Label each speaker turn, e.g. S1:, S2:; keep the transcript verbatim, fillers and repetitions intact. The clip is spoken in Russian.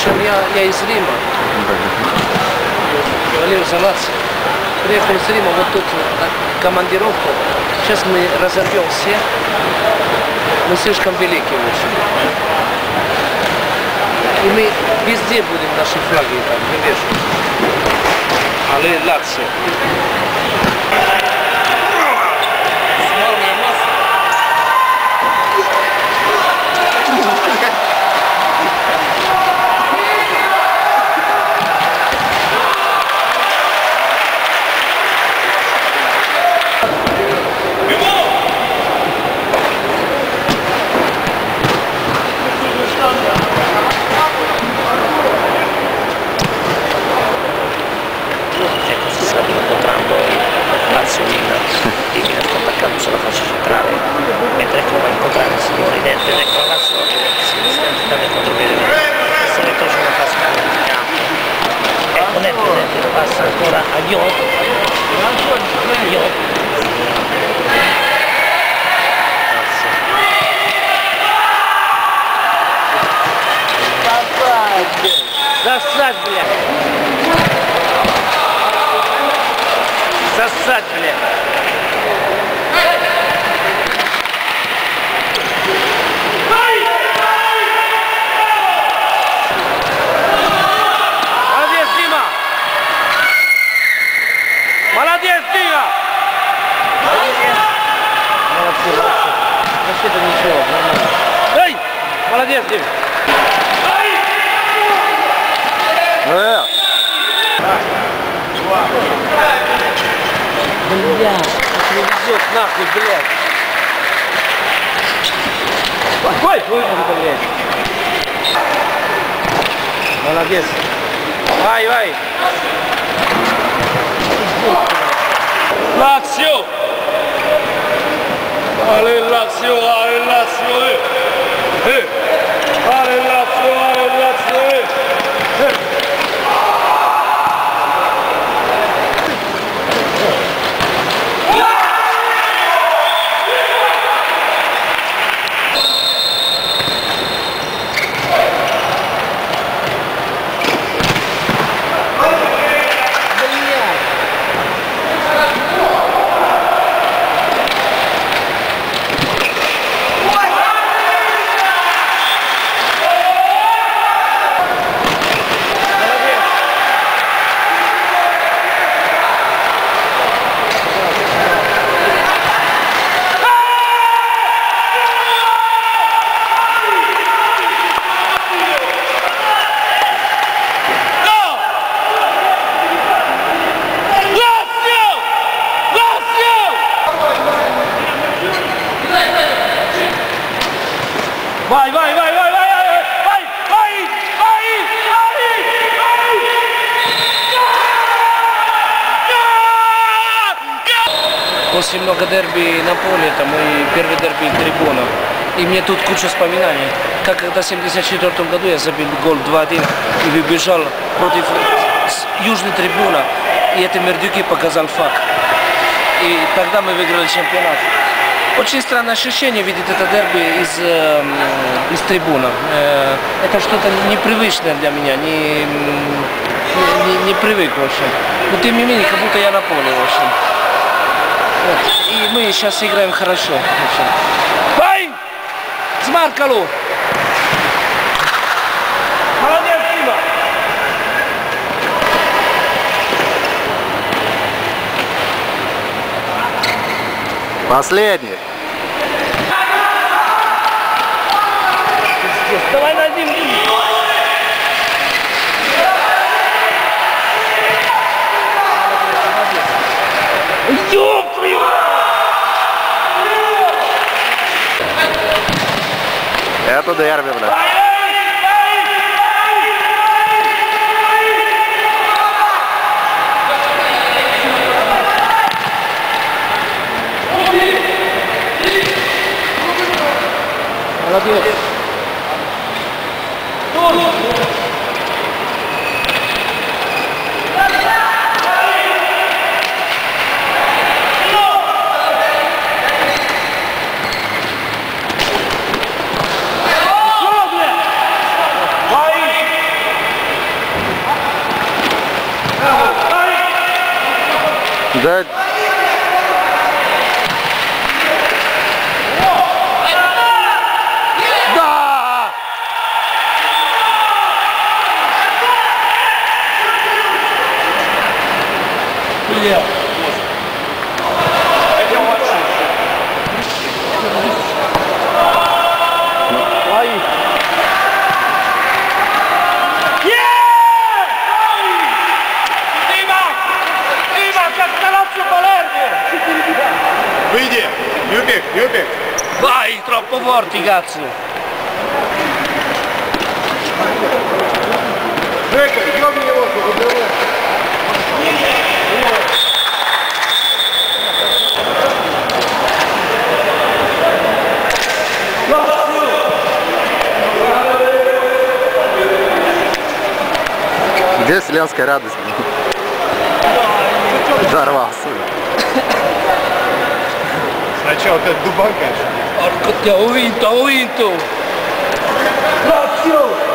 S1: общем, я, я из Рима. Говорил за Лацио. Приехал из Рима, вот тут командировка. Сейчас мы разорвем все. Мы слишком велики, в общем. И мы везде будем наши флаги там, не вешать. Але Лацио.
S2: Il Milan sta attaccando sulla fascia centrale, mentre ecco va a incontrare il signore dentro ed ecco l'asso si sta nel contropiede, questo retroce una fase di campo. Ecco Neto dentro lo passa ancora a Diop, Diop.
S1: Засать, блядь! Засать, блядь! Молодец, Дима! Молодец, Дима! Молодцы, молодцы. Вообще-то ничего, нормально. Эй! Молодец, Дима! Бля, не везет нахуй, блядь. Ой, ой, блядь. Молодец. Vai, vai. Lazio. Ale Lazio, ale Lazio. Eh. Ale Lazio, ale Lazio. Eh. Vai, vai, vai, vai, vai, vai, vai, vai, vai, vai. После много дерби на поле, это мой первый дерби трибуна. И мне тут куча вспоминаний. Как когда в семьдесят четвёртом году я забил гол два-один и выбежал против южной трибуны. И это Мердюки показал факт. И тогда мы выиграли чемпионат. Очень странное ощущение видеть это дерби из, э, из трибуны. Э, это что-то непривычное для меня, не, не, не привык, в общем. Но тем не менее, как будто я на поле, в общем. Вот. И мы сейчас играем хорошо, в общем. Бай! Смаркалу! Молодец, Дима!
S3: Последний.
S1: Давай на один. Ёб твою!
S3: Это дерби, бля.
S1: Молодец.
S3: Да. Да!
S1: Бля. Ай.
S4: Выйди! Юбик, Юбик!
S1: Vai, troppo forti, cazzo!
S4: Жека, ёбни его, чтобы было.
S3: Где вселенская радость? Взорвался.
S4: Сначала как дубанка.
S1: Porco, ti ho vinto, ho vinto! Cazzo!